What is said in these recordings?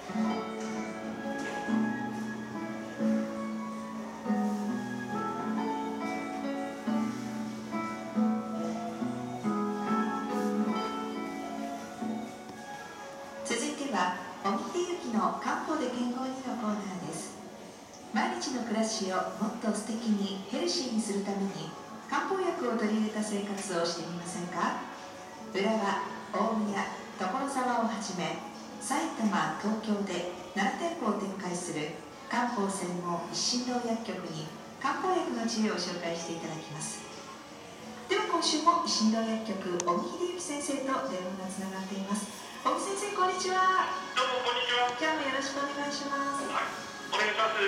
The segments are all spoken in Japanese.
続いては尾木秀幸の漢方で健康にのコーナーです。毎日の暮らしをもっと素敵にヘルシーにするために漢方薬を取り入れた生活をしてみませんか。浦和、大宮、所沢をはじめ埼玉、東京で7店舗を展開する漢方専門一心堂薬局に漢方薬の知恵を紹介していただきます。では今週も一心堂薬局尾木秀幸先生と電話がつながっています。尾木先生、こんにちは。 どうもこんにちは。 今日もよろしくお願いします。 はい、お願いします。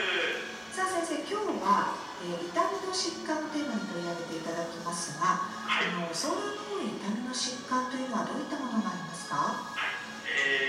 さあ先生、今日は、痛みの疾患をテーマに取り上げていただきますが、 はい、 相談の多い痛みの疾患というのはどういったものがありますか。 はい、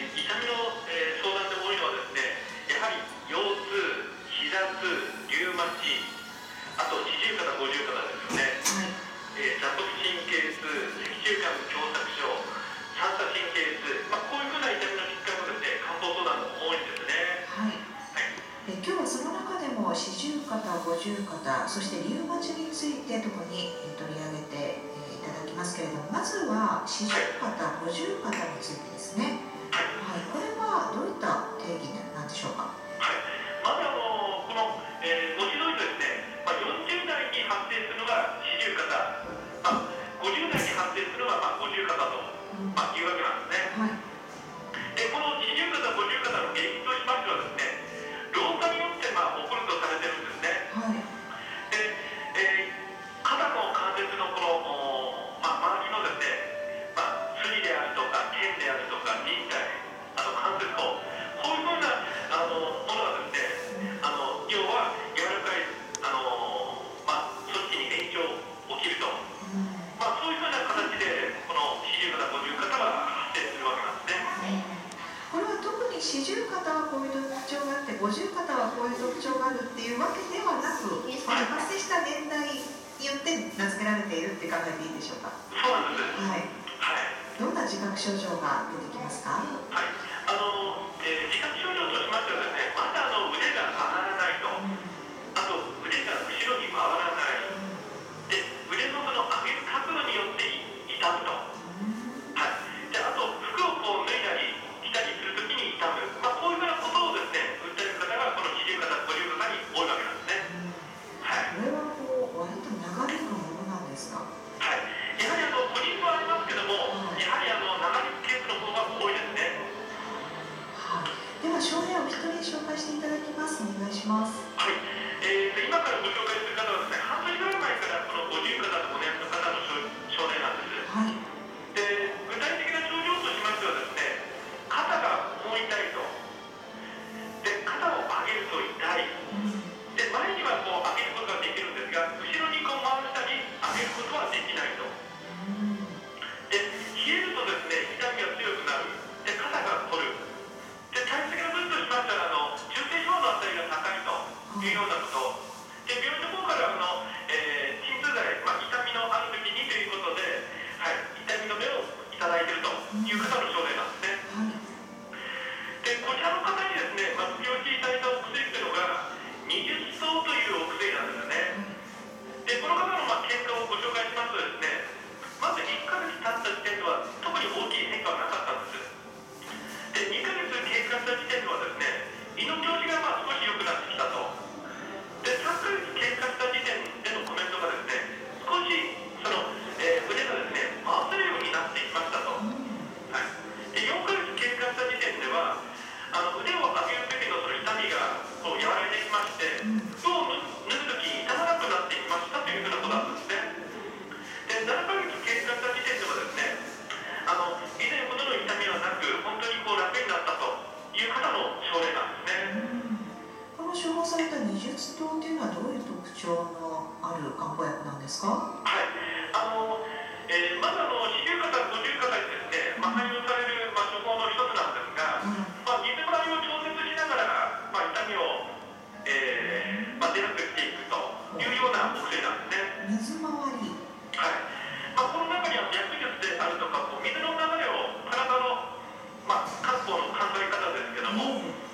痛みの、相談で多いのはですね、やはり腰痛、膝痛、リュウマチ、あと四十肩、五十肩ですよね。はい、座骨神経痛、脊柱管狭窄症、三叉神経痛、こういうふうな痛みの疾患がですね、漢方相談の多いんですね。 はい。今日はその中でも四十肩、五十肩、そしてリウマチについて特に取り上げていただきますけれども、まずは四十肩、五十肩についてですね。はい、これはどういった定義なんでしょうか。 はい、まずこの、文字通りですね、40代に発生するのが四十肩、50代に発生するのが五十肩と、いうわけなんですね。はい、でこの四十肩、五十肩の原因としましてはですね、老化によって起こるとされているんですね。はい、で、肩の関節のこの、周りのですね、筋であるとか腱であるとか靭帯、あと関節孔、こういうふうなものがですね、要は柔らかい組織に炎症起きると、そういうふうな形でこの四十肩、五十肩は発生するわけなんですね。 これは特に四十肩はこういう特徴があって五十肩はこういう特徴があるっていうわけではなく、発生した年代によって名付けられているって考えていいでしょうか。 そうなんです。 はい。 はい。 どんな自覚症状が出てきますか。はい。 自覚症状としましてはですね、まず腕が上がらないと、あと腕が後ろに回らない、で腕のその上げる角度によって痛むと、はい、であと服を脱いだり着たりするときに痛む、こういうふうなことをですね訴える方がこの四十肩、五十肩に多いわけなんですね。はい、 これは割と長引くものなんですか。 はい、やはり個人差はありますけども、やはり長引くケースの方が多いですね。 はい、では症例を一人紹介していただきます。お願いします。 はい、今からご紹介する方はですね、半年ぐらい前からこの五十肩とお悩みの方の症例なんです。はい、で具体的な症状としましてはですね、肩がもう痛いと、で肩を上げると痛い、で前には上げることができるんですが、後ろに回したり上げることはできないと、で冷えるとですね痛みが強くなる、で肩が凝る、で体質的な部分としましては中性脂肪の値が高いというようなことで、病院の方から鎮痛剤、痛みのある時にということで、はい、痛み止めをいただいているという方の症例なんですね。でこちらの方にですね、服用していただいたお薬というのが20層というお薬なんですね。でこの方の結果をご紹介しますとですね、まず1ヶ月経った時点では特に大きい変化はなかったんです。で2ヶ月経過した時点ではですね、胃の調子が少し良くなってきたと。で3ヶ月経過した時点でのコメントがですね、少しその、腕がですね回せるようになってきましたと。はい、で4ヶ月経過した時点では腕を上げる時のその痛みが和らいできまして、服を脱ぐ時痛まなくなってきましたというふうなことなんですね。で7ヶ月経過した時点ではですね、以前ほどの痛みはなく、本当に楽になったという方の症例なんですね。 この処方された二術糖というのはどういう特徴のある漢方薬なんですか。 はい、まず四十肩、五十肩にですね、配用される、処方の一つなんですが、水回りを調節しながら、痛みを、出なくしていくというようなお薬なんですね。 水回り。 はい、この中には脈術であるとか、水の流れを体の、漢方の考え方ですけども、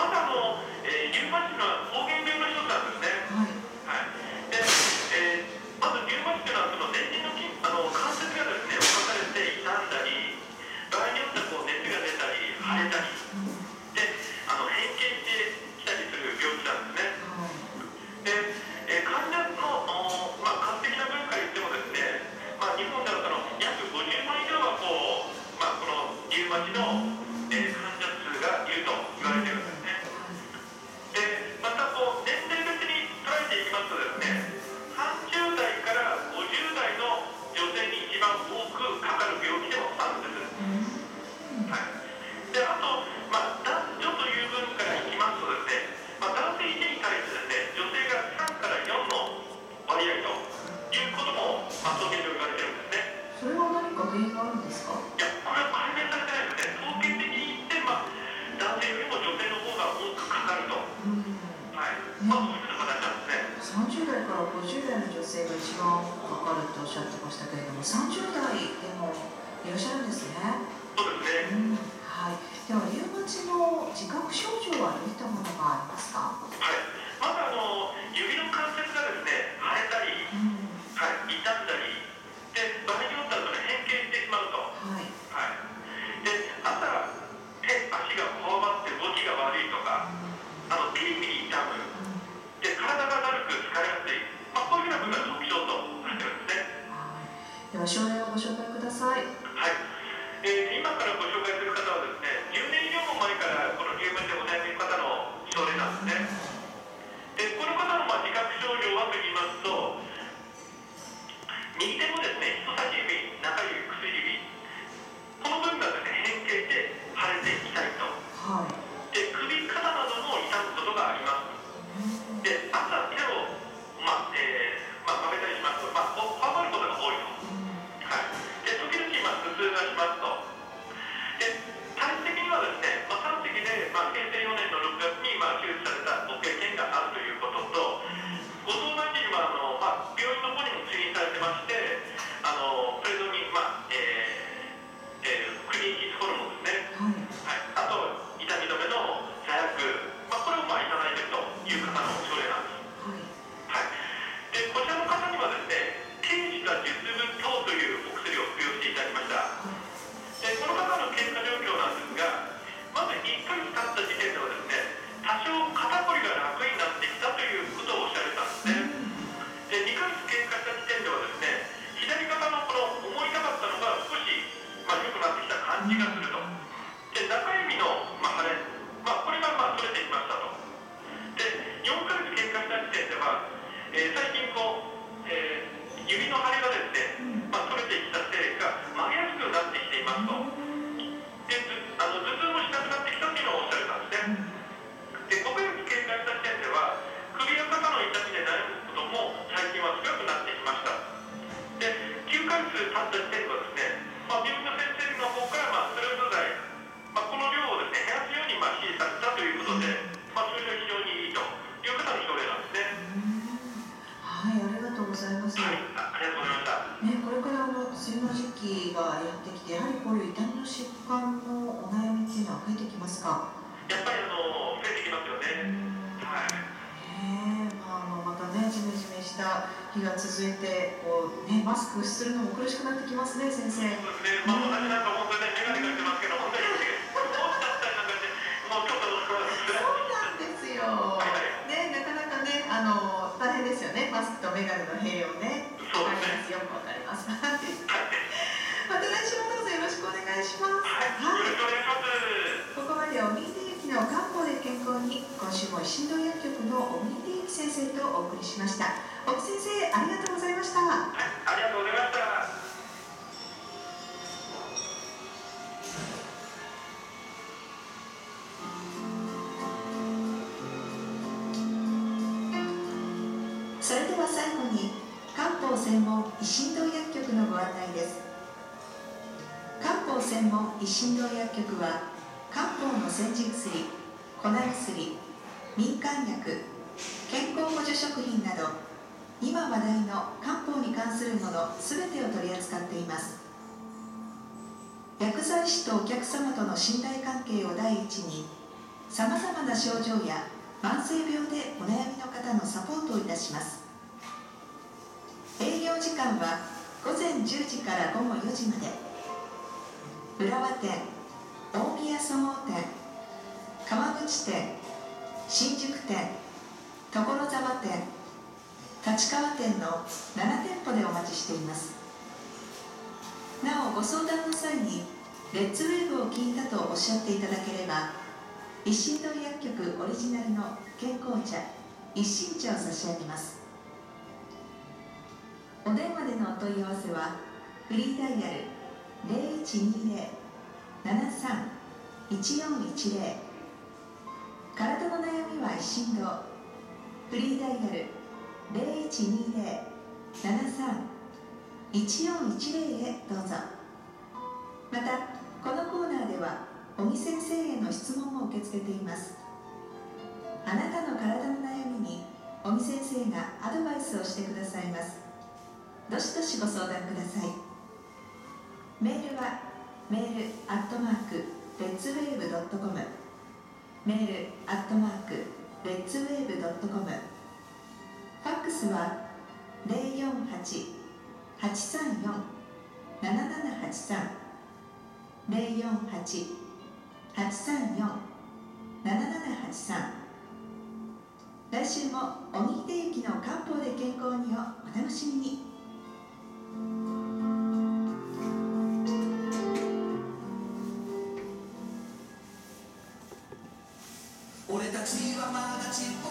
まずリウマチのは膠原病の一つなんですね。はい。で、まずリウマチというのはその全身の関節がですね、侵されて傷んだり、場合によってはこう熱が出たり腫れたりで変形してきたりする病気なんですね。で、患者の、数的な分から言ってもですね、日本では約50万以上はこのリウマチの、患者数がいると言われているんですね。で、また年齢別に捉えていきますとですね、30代から50代の女性に一番多くかかる病気でもあるんです。はい。で、あと、男女という分からいきますとですね、男性1に対してですね、女性が3から4の割合ということも、統計上言われてるんですね。 それは何か原因があるんですか？ いや、これは解明されてないですね。統計的に言って、男性よりも女性の方が多くかかると。はい。そういう形なんですね。 30代から50代の女性が一番かかるとおっしゃってましたけれども、30代でもいらっしゃるんですね。 そうですね。 はい。では、リウマチの自覚症状はどういったものがありますか？ はい。まず指の関節がですね、腫れたり、はい、傷んだり、で、場合によっては変形してしまうと。はい。で、朝、手、足がこわばって動きが悪いとか、ピリピリ痛む、で、体がだるく疲れやすい、こういうふうな部分が特徴となってるんですね。 では、症例をご紹介ください。 はい。今からご紹介する方はですね、10年以上も前からこのリウマチでお悩みの方の症例なんですね。で、この方の自覚症状はと言いますと、右手のですね、人差し指、中指、薬指、この部分がですね、変形して腫れて痛いと。で、首、肩なども痛むことがあります。で、朝、手を、曲げたりしますと、こわばることが多いと。はい。で、時々、頭痛がしますと。で、体質的にはですね、3隻で、平成4年の6月に、手術されたご経験があるということと、ご相談時には、病院の方にも通院されてまして、それぞれに、クリニキッホルモンですね。はい。あと、痛み止めの座薬、これをいただいているという方の症例なんです。はい。で、こちらの方にはですね、軽視化術部糖というお薬を服用していただきました。で、この方の経過状況なんですが、まず1ヶ月経った時点ではですね、多少肩こりが楽になってきたということをおっしゃられたんですね。で、2ヶ月経過した時点ではですね、左肩のこの思いたかったのが少し、良くなってきた感じがすると。で、中指の、腫れ、これが取れてきましたと。で、4ヶ月経過した時点では、最近指の腫れがですね、取れてきたせいか曲げやすくなってきていますと。で、頭痛もしなくなってきたというのをおっしゃられたんですね。で、5ヶ月経過した時点では、首や肩の痛みで悩むことも最近は少なくなってきました。で、9ヶ月経った時点ではですね、病院の先生の方からステロイド剤、この量をですね、減らすように指示されたということで、それが非常にいいという方の症例なんですね。 はい、ありがとうございます。 はい、ありがとうございました。 これから梅雨の時期がやってきて、やはりこういう痛みの疾患のお悩みっていうのは増えてきますか？ やっぱり増えてきますよね。はい。 またね、ジメジメした日が続いて、マスクするのも苦しくなってきますね、先生。 そうですね。私なんか本当にね、眼鏡かけてますけど、本当に落ちちゃったりなんかして、もうちょっとそうなんですよ。なかなかね、大変ですよね、マスクと眼鏡の併用ね。 そうですね。 よくわかります。また来週もどうぞよろしくお願いします。 はい、よろしくお願いします。 ここまで尾身秀幸の漢方で健康に、今週も一心堂薬局の尾身秀幸先生とお送りしました。尾身先生、ありがとうございました。 はい、ありがとうございました。 それでは最後に漢方専門一心堂薬局のご案内です。漢方専門一心堂薬局は漢方の煎じ薬、粉薬、民間薬、健康補助食品など今話題の漢方に関するもの全てを取り扱っています。薬剤師とお客様との信頼関係を第一にさまざまな症状や慢性病でお悩みの方のサポートをいたします。営業時間は午前10時から午後4時まで。浦和店、大宮そごう店、川口店、新宿店、所沢店、立川店の7店舗でお待ちしています。なお、ご相談の際にレッツウェーブを聞いたとおっしゃっていただければ、一心堂薬局オリジナルの健康茶、一心茶を差し上げます。お電話でのお問い合わせはフリーダイヤル 0120-73-1410、 体の悩みは一心堂、フリーダイヤル 0120-73-1410 へどうぞ。また、このコーナーでは尾木先生への質問も受け付けています。あなたの体の悩みに尾木先生がアドバイスをしてくださいます。どしどしご相談ください。メールはレッツウェーブ .com、 レッツウェーブ .com、 ファックスは 048-834-7783、 048-834-7783。来週も尾木秀幸の漢方で健康にをお楽しみに。 俺たちはまだちっ